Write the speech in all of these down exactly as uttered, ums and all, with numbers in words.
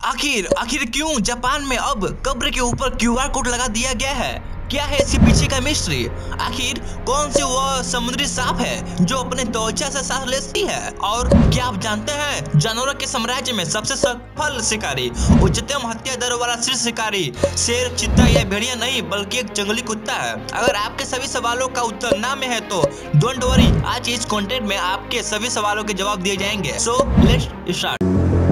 आखिर आखिर क्यों जापान में अब कब्र के ऊपर क्यूआर कोड लगा दिया गया है? क्या है इसके पीछे का मिस्ट्री? आखिर कौन सी वह समुद्री सांप है जो अपने त्वचा से सांस लेती है? और क्या आप जानते हैं जानवरों के साम्राज्य में सबसे सफल शिकारी, उच्चतम हत्या दर वाला शीर्ष शिकारी शेर, चीता या भेड़िया नहीं बल्कि एक जंगली कुत्ता है? अगर आपके सभी सवालों का उत्तर ना में है तो डोंट वरी, आज इस कंटेंट में आपके सभी सवालों के जवाब दिए जाएंगे। So let's start.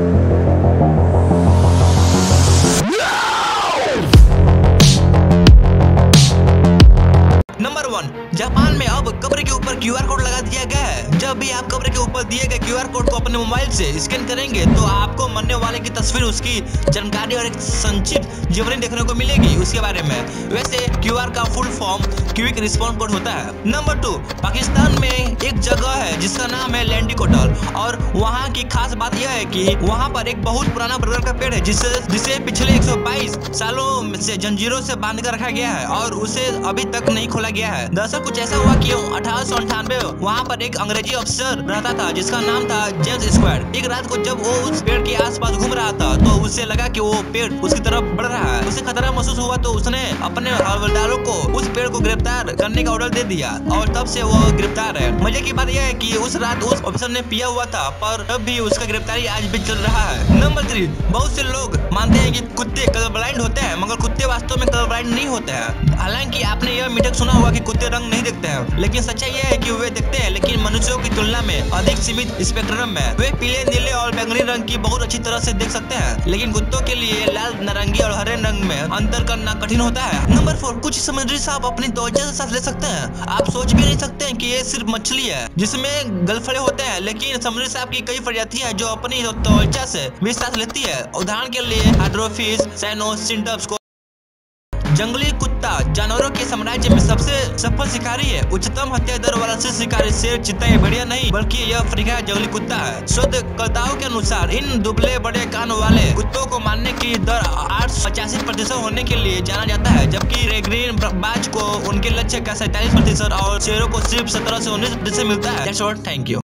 Number one, Japan में अब कब्र के ऊपर क्यूआर कोड लगा दिया गया है। जब भी आप कब्र के ऊपर दिए गए क्यूआर कोड को अपने मोबाइल से स्कैन करेंगे तो आपको मरने वाले की तस्वीर, उसकी जानकारी और एक संक्षिप्त जीवनी देखने को मिलेगी उसके बारे में। वैसे क्यूआर का full form quick response code होता है। नंबर टू, पाकिस्तान में एक जगह है जिसका नाम है लैंडिकोटर और वहाँ की खास बात यह है कि वहाँ पर एक बहुत पुराना बरगद का पेड़ है जिसे जिसे पिछले एक सौ बाईस सालों से जंजीरों से बांध कर रखा गया है और उसे अभी तक नहीं खोला गया है। दरअसल कुछ ऐसा हुआ कि अठारह सौ अंठानवे वहाँ पर एक अंग्रेजी अफसर रहता था जिसका नाम था जेम्स स्क्वायर। एक रात को जब वो उस पेड़ के आसपास घूम रहा था तो उसे लगा कि वो पेड़ उसकी तरफ बढ़ रहा है। उसे खतरा महसूस हुआ तो उसने अपने हवलदारों को उस पेड़ को गिरफ्तार करने का ऑर्डर दे दिया और तब से वो गिरफ्तार है। मजे की बात यह है कि उस रात उस अफसर ने पिया हुआ था पर तब भी उसका गिरफ्तारी आज भी चल रहा है। नंबर थ्री, बहुत से लोग मानते हैं कि कुत्ते कलर ब्लाइंड होते हैं मगर कुत्ते वास्तव में कलर ब्लाइंड नहीं होते हैं। हालांकि आपने यह मीठक सुना होगा कि कुत्ते रंग नहीं देखते हैं, लेकिन सच्चाई यह है कि वे देखते हैं लेकिन मनुष्यों की तुलना में अधिक सीमित स्पेक्ट्रम में। वे पीले, नीले और बैंगनी रंग की बहुत अच्छी तरह से देख सकते हैं, लेकिन कुत्तों के लिए लाल, नारंगी और हरे रंग में अंतर करना कठिन होता है। नंबर फोर, कुछ समुद्री सांप अपनी त्वचा से सांस ले सकते हैं। आप सोच भी नहीं सकते हैं कि ये सिर्फ मछली है जिसमें गलफड़े होते हैं, लेकिन समुद्री सांप की कई प्रजातियां हैं जो अपनी त्वचा से भी सांस लेती है। उदाहरण के लिए हाइड्रोफिश, साइनोसिंटप्स को जंगली कुत्ता जानवरों के साम्राज्य में सबसे सफल शिकारी है। उच्चतम हत्या दर वाला शिकारी शेर, चीता या भेड़िया नहीं बल्कि यह अफ्रीका जंगली कुत्ता है। शोधकर्ताओं के अनुसार इन दुबले बड़े कान वाले कुत्तों को मारने की दर आठ सौ पचासी प्रतिशत होने के लिए जाना जाता है, जबकि रेग्रीन बाज को उनके लक्ष्य का सैंतालीस प्रतिशत और शेरों को सिर्फ सत्रह से उन्नीस प्रतिशत मिलता है। Thank you.